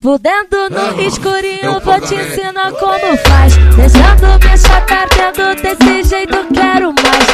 Fudendo no escurinho, vou te ensinar como faz. Deixando minha chata ardendo desse jeito, quero mais.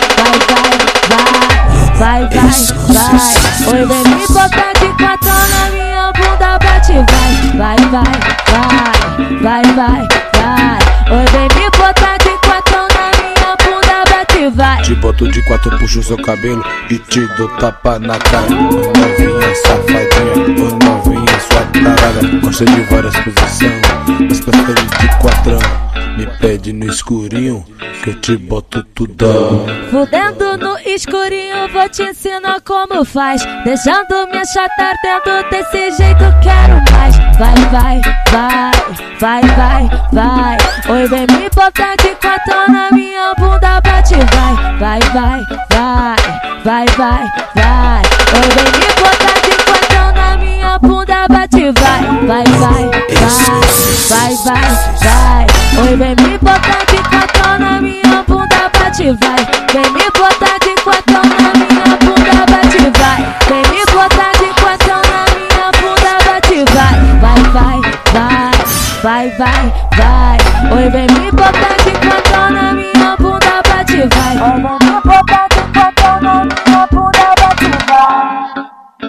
Vai, vai, vai, vai, vai. Oi, vem me botar de quatro na minha bunda, bate, vai, vai, vai, vai, vai, vai, vai. Oi, vem me botar de quatro na minha bunda, bate, vai. Te boto de quatro, puxo seu cabelo e te dou tapa na cara. Ô novinha safadinha, ô novinha sua tarada. Gosta de várias posições, mas prefere de quatrão. Me pede no escurinho que eu te boto tudão. Fudendo no escurinho, vou te ensinar como faz. Deixando minha chata ardendo desse jeito, quero mais. Vai, vai, vai, vai, vai, vai. Oi, vem me botar de quatro na minha bunda, bate, vai, vai, vai, vai, vai, vai, vai. Oi, vem me botar de quatro na minha bunda, bate, vai, vai, vai, vai, vai, vai, vai. Oi, vem me botar de quatro na minha bunda, bate, vai. Vem me botar de quatro na minha bunda, bate, vai. Vem me botar de quatro na minha bunda, bate, vai. Vai, vai, vai, vai, vai, vai. Oi, vem me botar de quatro na minha bunda, bate, vai. Oi, vem me botar de quatro na minha bunda, bate, vai.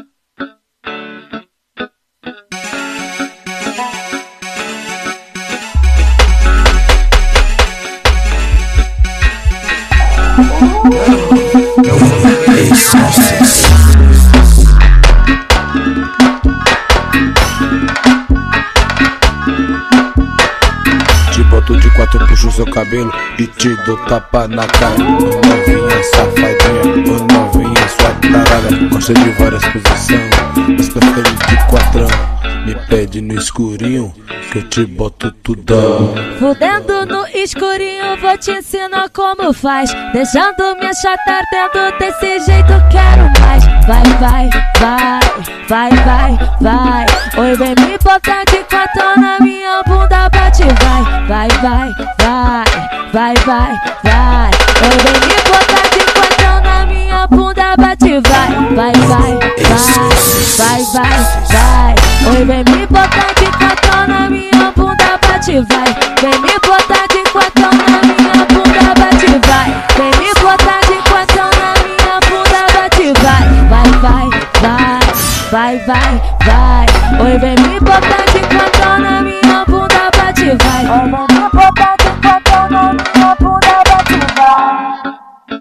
Te boto de quatro, puxo seu cabelo e te dou tapa na cara. Ô novinha safadinha, ô novinha sua tarada. Gosta de várias posições, mas prefere de quatrão. Me pede no escurinho que eu te boto tudão. Fudendo no escurinho, vou te ensinar como faz. Deixando minha chata ardendo desse jeito, quero mais. Vai, vai, vai, vai, vai, vai. Oi, vem me botar de quatro na minha bunda, bate, vai, vai, vai, vai, vai, vai, vai. Oi, vem me botar de quatro na minha bunda, bate, vai, vai, vai, vai, vai, vai, vai. Oi, vem me botar de quatro na minha bunda, bate, vai. Vem me botar de quatro na minha bunda, bate, vai. Vem me botar de quatro na minha bunda, bate, vai. Vai, vai, vai, vai, vai, vai. Oi, vem me botar de quatro na minha bunda, bate, vai. Oi, vem me botar de quatro na minha bunda, bate, vai.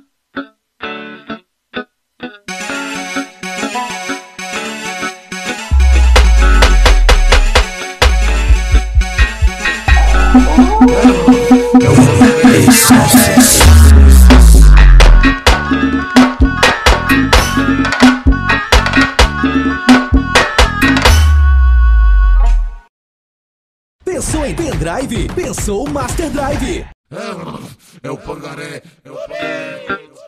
Pensou em pendrive? Pensou Master Drive. É o pangaré, é o pangaré.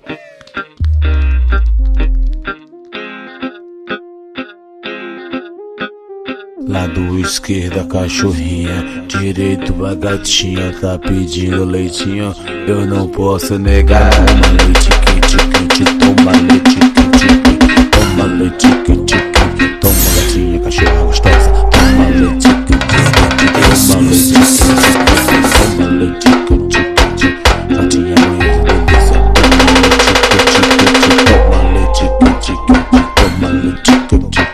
Lado esquerdo a cachorrinha, direito a gatinha, tá pedindo leitinho, eu não posso negar. Toma leite, quente, quente, toma leite, quente, quente, toma leite, quente, quente, toma gatinha, cachorra gostosa, toma leite, quente, quente, toma leite, quente, toma leite, quente, quente, gatinha minha delícia, toma leite, quente, quente, toma leite, quente, quente.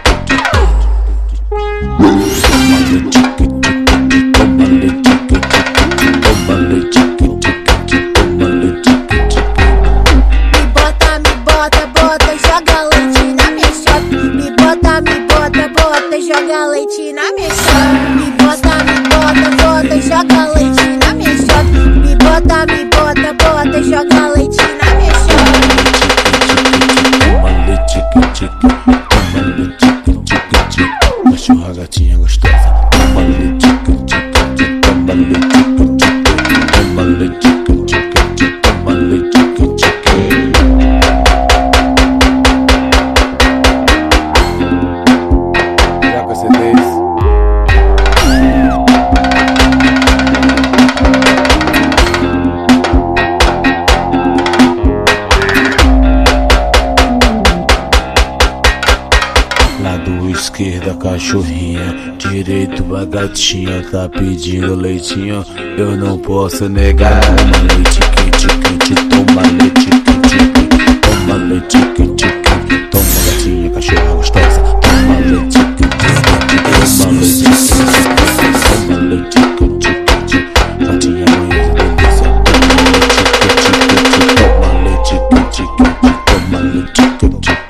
Joga leite na minha chota. Me bota, bota, joga leite na minha chota. Me bota, bota, joga leite na minha chota. Toma leite, quente, toma leite, quente, quente. Cachorra gatinha gostosa. Toma leite, quente, quente, toma leite, quente, quente, toma leite, quente, quente, toma leite, quente, quente. Lado esquerdo a cachorrinha, direito, a gatinha tá pedindo leitinho, eu não posso negar. Toma leite quente, quente, toma leite quente, quente, toma leite quente, quente, toma gatinha, cachorra gostosa, toma leite quente, quente, toma leite quente, toma leite quente, quente, gatinha conhece delícia, toma leite quente, quente, toma leite quente, quente, toma leite quente, quente,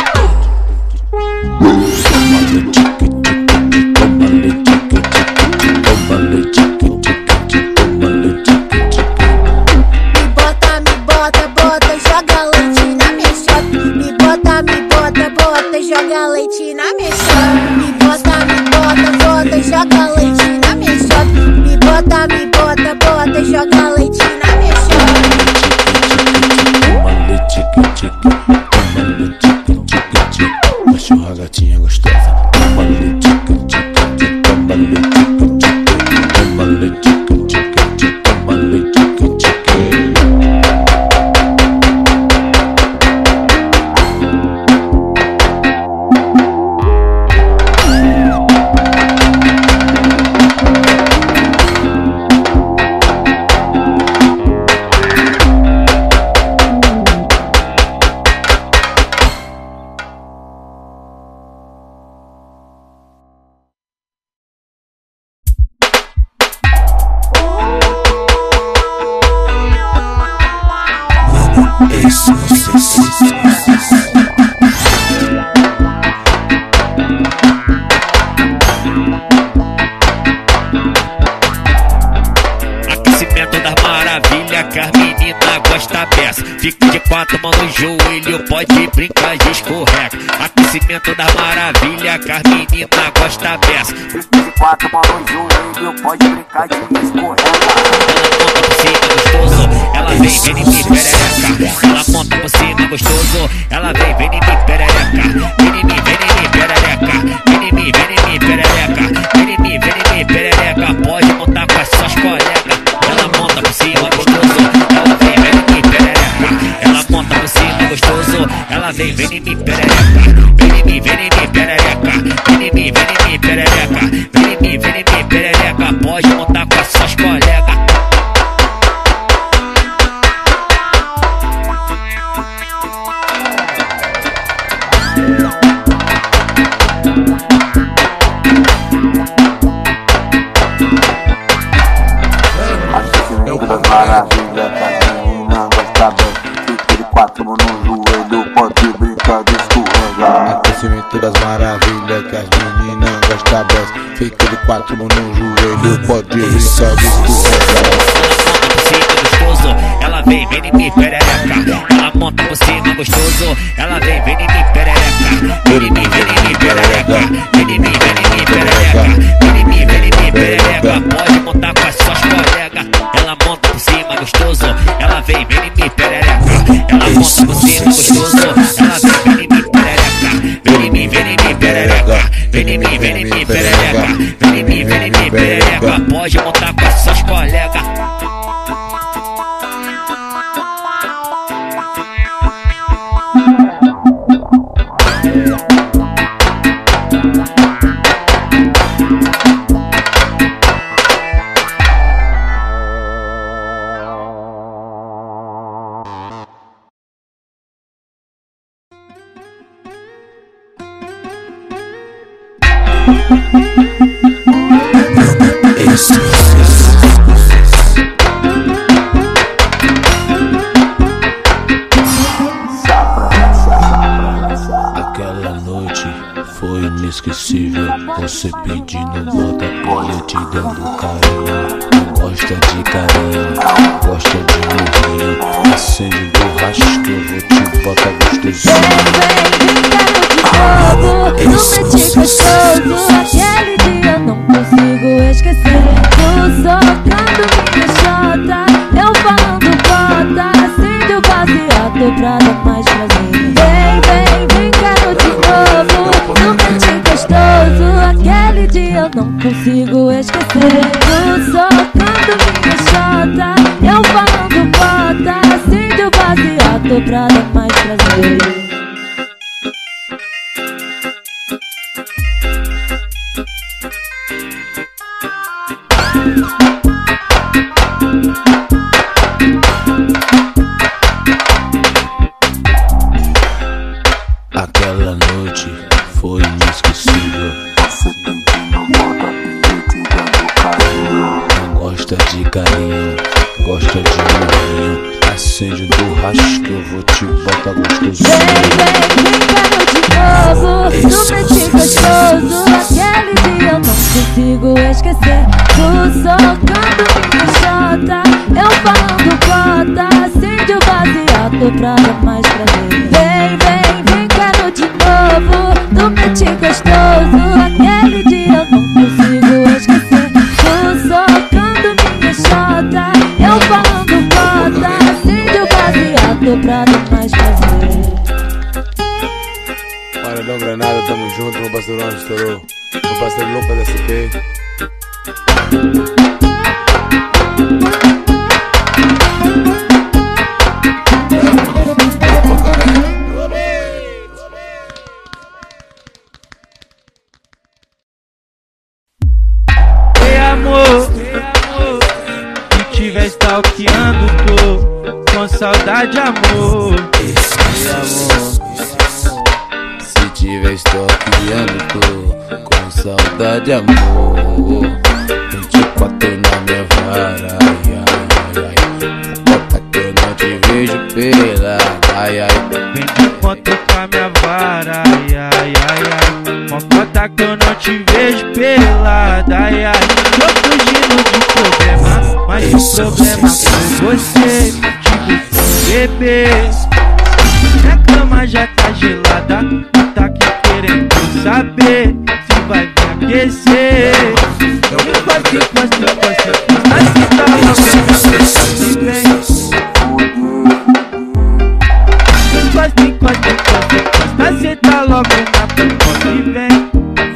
toma leite quente, quente, toma leite quente, quente, toma leite quente, quente, toma leite quente, quente. Me bota, bota, joga leite na minha chota. Me bota, bota, joga leite na minha chota. Me bota, bota, joga leite na minha chota. Me bota, bota, joga leite na minha chota. Toma leite quente, toma leite quente, quente, cachorra gatinha gostosa, toma leite quente, quente, toma leite quente, toma leite quente, quente, toma leite quente, quente. Esse você Aquecimento das maravilhas que as meninas gostam dessa. Fica de quatro mãos no joelho, pode brincar de escorrega. Aquecimento das maravilhas que as meninas gostam dessa. Fica de quatro mãos no joelho, pode brincar de escorrega. Ela monta por cima gostoso, ela vem, vem em mim perereca. Ela monta por cima gostoso, ela vem, vem em mim perereca. Vem em mim perereca. Vem em mim perereca. Vem em mim perereca. Pode montar com as suas colegas. Ela monta por cima gostoso, ela vem, vem em mim perereca. Ela monta por cima gostoso, ela vem, vem em mim perereca. Vem em mim perereca. Vem em mim perereca. Vem em mim perereca. Pode montar com as suas colegas. Das maravilhas, que as meninas gostam bem. Fica de quatro mãos no joelho, pode brincar de escorregar. Aquecimento das maravilhas que as meninas gostam bem. Fica de quatro mãos no joelho, pode brincar de escorregar. Ela vem, vem em mim perereca. Ela monta por cima gostoso, ela vem, vem em mim perereca. Vem em mim perereca. Vem em mim perereca. Vem em mim perereca. Pode montar com as suas colegas. Ela monta por cima gostoso, ela vem, vem em mim perereca. Ela monta por cima gostoso, ela vem, vem em mim perereca. Vem em mim perereca. Vem em mim perereca. Vem em mim perereca. Pode montar com as suas colegas. Aquela noite foi inesquecível. Você pedindo bota pra eu te dando carinho. Gosta de carinho, gosta de morrinho. Acende do rasco, eu vou te botar gostosinho. Vem, quero de novo. No meti gostoso, aquele dia eu não consigo esquecer. Tu socando minha chota, eu falando bota. Acende o baseado pra dar mais prazer. Vem, quero de novo. No meti gostoso, aquele dia eu não consigo esquecer. Tu socando minha chota, eu falando bota. Acende o baseado pra dar mais prazer. Gosta de carinho, gosta de morrinho. Acende um churrasco que eu vou te botar gostosinho. Vem, quero de novo, tu mete gostoso. Aquele dia eu não consigo esquecer. Tu socando minha chota, eu falando cota. Acende o baseado pra dar mais prazer. Vem, quero de novo, tu mete gostoso. Aquele dia eu não consigo esquecer. Tu socando minha chota, eu falando cota. Acende o baseado pra dar mais prazer. Paredão Granada, tamo junto, meu parceirão estourou. Meu parceiro Lucas SP. Ei amor, se tiver stalkeando, tô com saudade, amor. Ei amor, se tiver stalkeando, tô com saudade, amor. 24 na minha vara, ai, ai, ai. Bota que eu não te vejo pelada, ai, ai. Vem de conta com a minha vara, ai, ai, ai, ai. Mocota que eu não te vejo pelada, ai, ai. Tô fugindo de problema, mas o problema com você, tipo, bebê. Minha cama já tá gelada, tá aqui querendo saber se vai me aquecer. Assim tá logo, vem. Assim tá logo na porta e vem.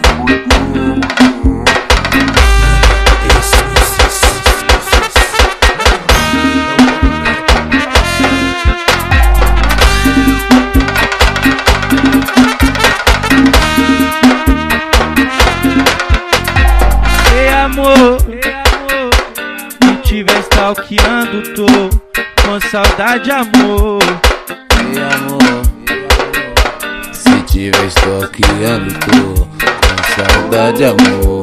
Ei amor, se tiver stalkeando, tô com saudade, amor. Ei amor, se tiver stalkeando, tô com saudade, amor.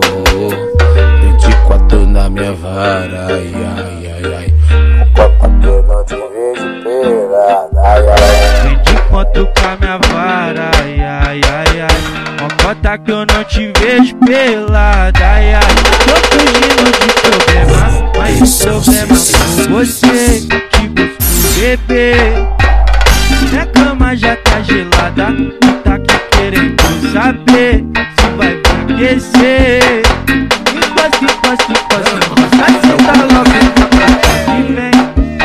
24 na minha vara, ai, ai, ai, ai. Copa que eu não te vejo pelada, ai, ai. Vem de encontro com a minha vara, ai, ai, ai, ai. Mocota que eu não te vejo pelada, ai, ai. Tô fugindo de problema, mas o problema com você, te busco, bebê. Minha cama já tá gelada, tá aqui querendo saber se vai me aquecer. Encosta, assim tá logo e vem.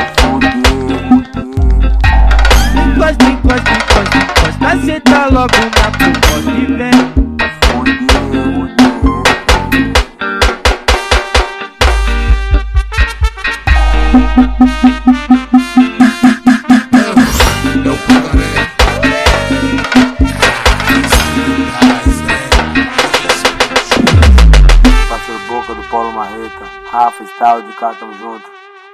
Encosta, assim tá logo na porta e vem. Parceiro Boca do Paulo Marreta, Rafa, Style de cá, tamo junto.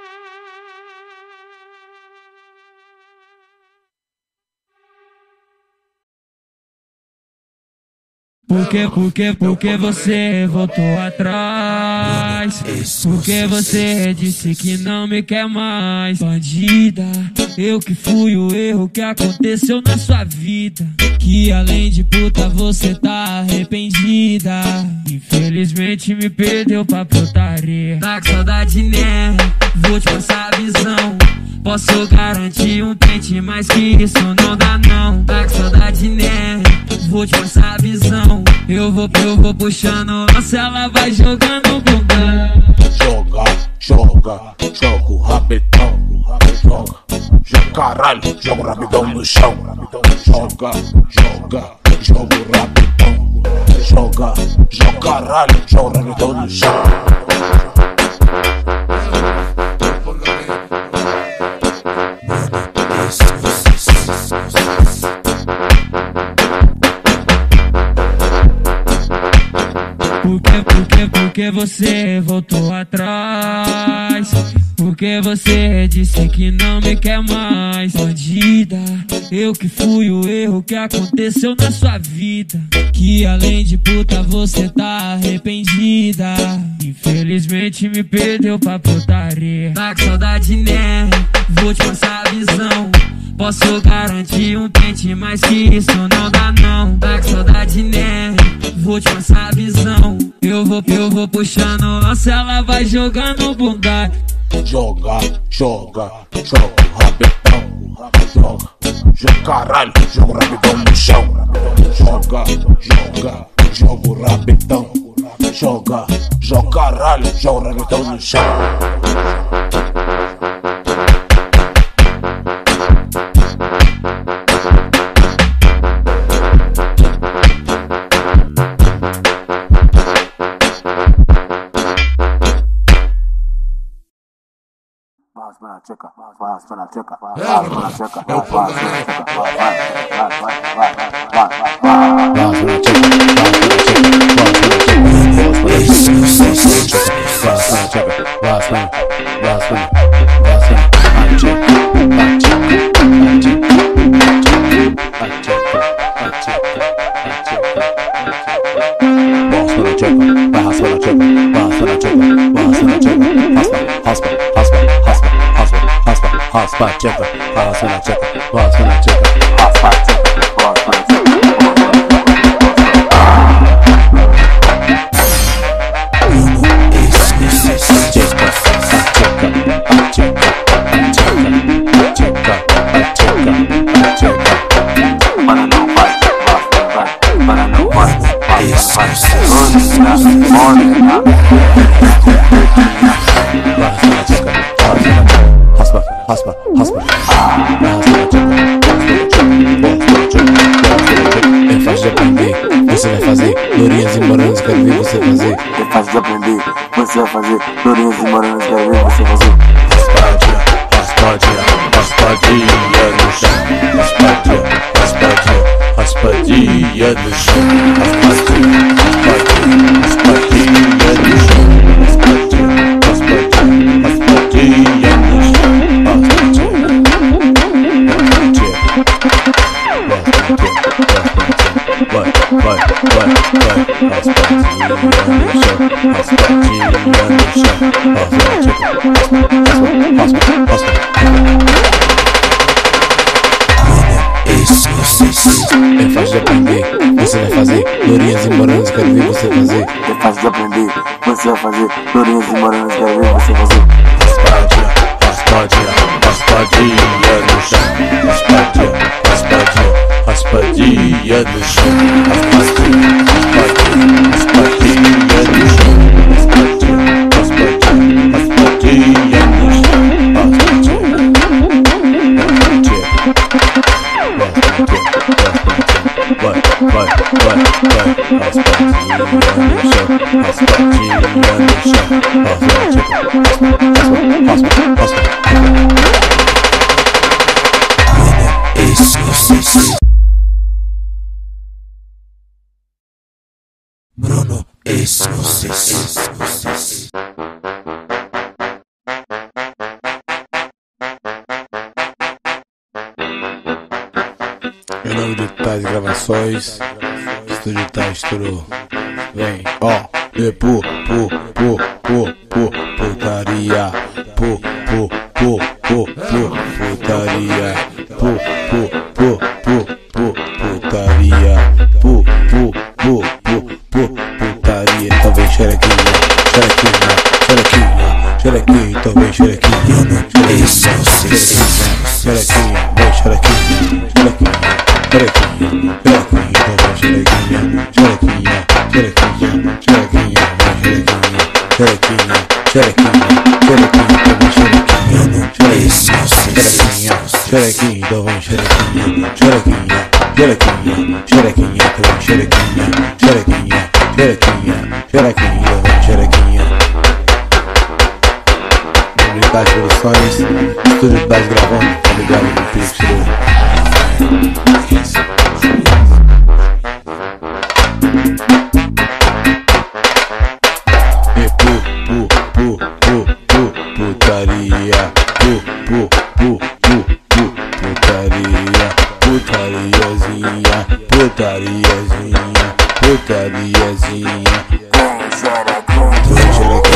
Porque você voltou atrás? Porque você disse que não me quer mais? Bandida, eu que fui o erro que aconteceu na sua vida. Que além de puta você tá arrependida. Infelizmente me perdeu pra putaria. Tá com saudade, né? Vou te passar a visão. Posso garantir um pente, mas que isso não dá não. Tá com saudade, né? Vou te passar a visão. Eu vou puxando, nossa, ela vai jogando o bundão. Joga o rabetão, joga caralho, joga o rabetão no chão. Joga o rabetão, joga caralho, joga o rabetão no chão. Porque você voltou atrás? Porque você disse que não me quer mais? Bandida, eu que fui o erro que aconteceu na sua vida. Que além de puta você tá arrependida. Infelizmente me perdeu pra putaria. Tá com saudade, né? Vou te passar a visão. Posso garantir um pente, mas que isso não dá não. Tá com saudade, né? Vou te passar a visão. Eu vou puxando o lance, ela vai jogando bunda. Joga, joga, joga o rabetão. Joga, caralho, joga o rabetão no chão. Joga, joga, joga o rabetão. Joga, joga caralho, joga o rabetão no chão. Raspa tcheca, raspa na tcheca, raspa na tcheca, raspa tcheca, raspa na tcheca. Raspa, raspa, é fácil de aprender, você vai fazer. Lourinhas e moranas, quero ver você fazer. É fácil de aprender, você vai fazer. Lourinhas e moranas, quero ver você fazer. Raspadinha, raspadinha, raspadinha no chão. Raspadinha, raspadinha, raspadinha no chão. Raspadinha, raspadinha, raspadinha no chão. Raspadinha, raspadinha, raspadinha no chão. É fácil de aprender, você vai fazer. Lourinhas e moranas, quero ver você fazer. É fácil de aprender, você vai fazer. Lourinhas e moranas, quero ver você fazer. Raspadinha, raspadinha, raspadinha no chão. Raspadinha, raspadinha, raspadinha no chão. Raspadinha, raspadinha, raspadinha no chão. Raspadinha, raspadinha, raspadinha no chão. Vai, vai, vai, vai. Raspadinha no chão, raspadinha no chão. Raspa, raspa, raspa. Bruno Escocese. Em nome de Tais Gravações, Estúdio Tais Turu. Vem, ó, putaria, putaria, putaria, putaria. Então vem xerequinha, xerequinha, xerequinha, xerequinha. Então vem xerequinha, xerequinha, xerequinha, vem xerequinha, xerequinha. Xerequinha, então vem xerequinha, xerequinha, xerequinha, xerequinha, vem xerequinha, xerequinha, xerequinha, então vem xerequinha, xerequinha, xerequinha, então vem xerequinha, xerequinha, xerequinha, xerequinha, então vem xerequinha, xerequinha, xerequinha, xerequinha, então vem xerequinha. Tais Produções, Estúdio Tais gravando, tá ligado no Pix. Putaria, putaria, putariazinha, putariazinha, putariazinha.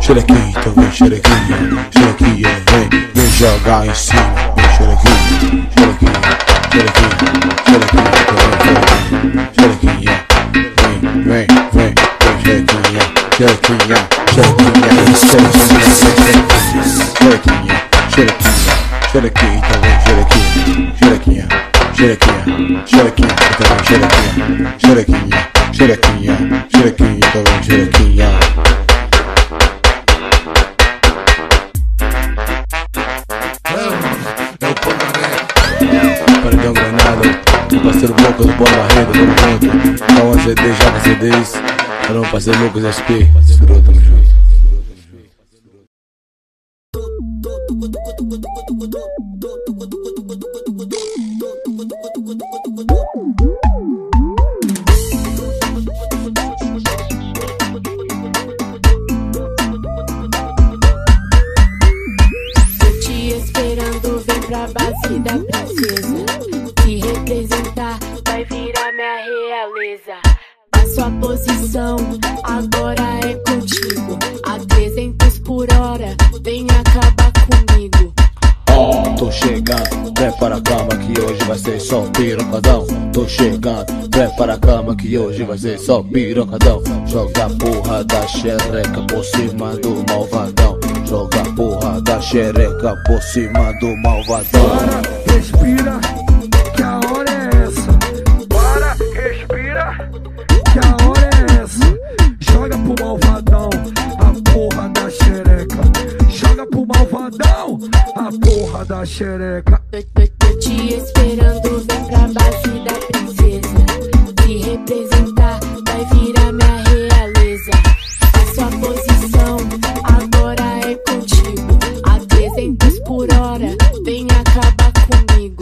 xerequinha, então vem xerequinha, xerequinha, vem jogar em cima, vem xerequinha, xerequinha, xerequinha, xerequinha, então vem xerequinha, vem xerequinha, xerequinha, xerequinha, xerequinha, xerequinha, então vem xerequinha, xerequinha, xerequinha, xerequinha, então vem xerequinha, xerequinha, xerequinha, xerequinha, então vem xerequinha. É o Paredão Granada, o parceiro Boca do Bola Barreira, tamo junto. Calma CD, joga CDs, para o parceiro Lucas SP, segurou, tamo junto. Tô te esperando, vem pra base da princesa. Se representar, vai virar minha realeza. A sua posição agora é contigo. A 300 por hora, vem acabar comigo. Tô chegando, prepara a cama que hoje vai ser só pirocadão. Tô chegando, prepara a cama que hoje vai ser só pirocadão. Joga a porra da xereca por cima do malvadão. Joga a porra da xereca por cima do malvadão. Para, respira, que a hora é essa. Para, respira, que a hora é essa. Joga pro malvadão a porra da xereca. Joga pro malvadão a porra da xereca. Tô te esperando, vem pra base da princesa. Se representar, vai virar minha realeza. A sua posição agora é contigo. A 300 por hora, vem acabar comigo.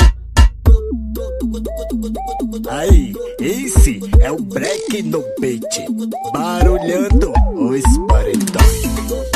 Aí, esse é o break no beat, barulhando os paredões.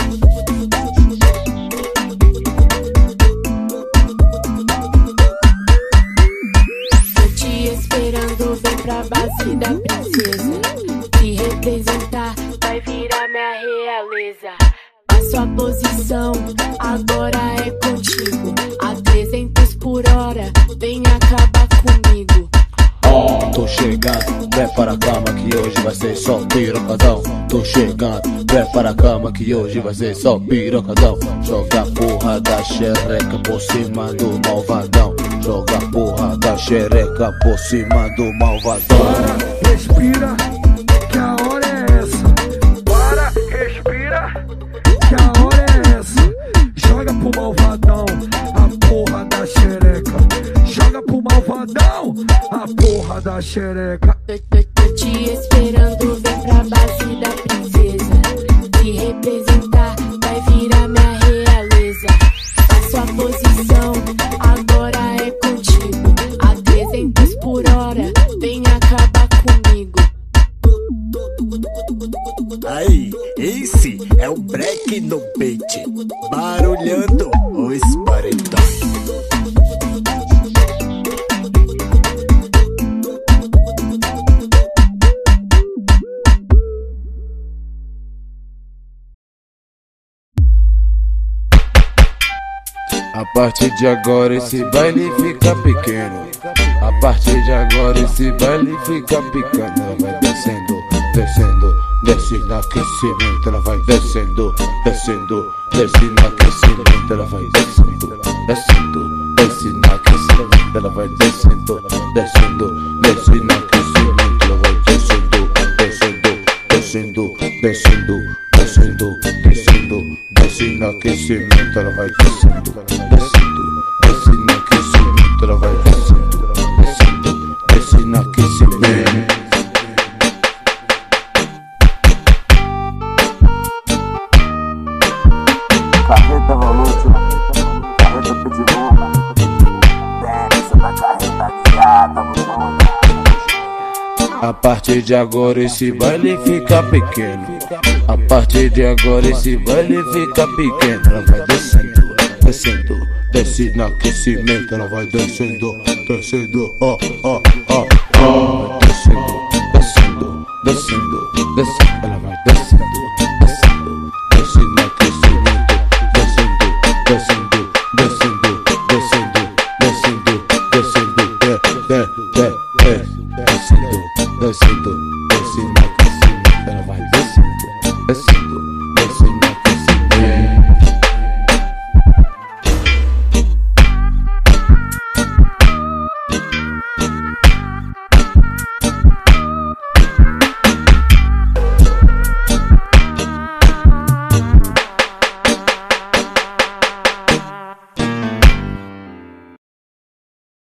Tô te esperando, vem pra base da princesa. Se representar, vai virar minha realeza. A sua posição agora é contigo. A 300 por hora, vem acabar comigo. Tô chegando, prepara a cama que hoje vai ser só pirocadão. Tô chegando, prepara a cama que hoje vai ser só pirocadão. Joga a porra da xereca por cima do malvadão. Joga a porra da xereca por cima do malvadão. Para, respira, que a hora é essa. Para, respira, que a hora é essa. Joga pro malvadão a porra da xereca. Joga pro malvadão a porra da xereca. Tô te esperando, vem pra base da princesa. Se representar, vai virar minha realeza. A sua posição agora é contigo. A 300 por hora, vem acabar comigo. Aí, esse é o break no beat, barulhando os paredões. A partir de agora esse baile fica pequeno. A partir de agora esse baile fica pequeno. Ela vai descendo, descendo, desce no aquecimento. Ela vai descendo, descendo, desce no aquecimento. Ela vai descendo, descendo, desce no aquecimento. Ela vai descendo, descendo, desce no aquecimento. Ela vai descendo, descendo, descendo, descendo, descendo, descendo, desce no aquecimento. Ela vai descendo, descendo, desce no aquecimento. Ela vai descendo, descendo, desce no aquecimento. Carreta volútil, carreta pitbull, desce da carreta guiada no mundo. A partir de agora esse baile fica pequeno. A partir de agora esse baile fica pequeno. Ela vai descendo, descendo, desce no aquecimento. Ela vai descendo, descendo, ó, ó, ó, ó. Descendo, descendo, descendo, descendo. Ela vai descendo, descendo, desce no aquecimento. descendo, descendo, descendo, ela vai descendo.